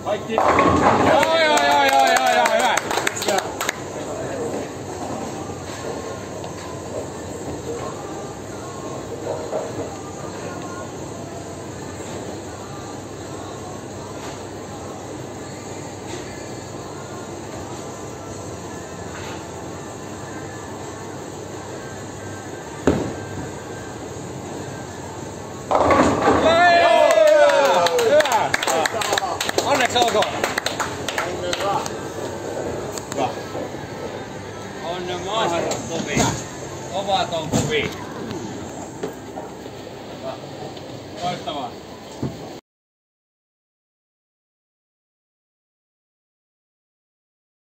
Kaikki. Joo, hyvä. Onneksi olkoon! Hyvä. On ne maahan kovia. Ovat on kovia. Loistavaa.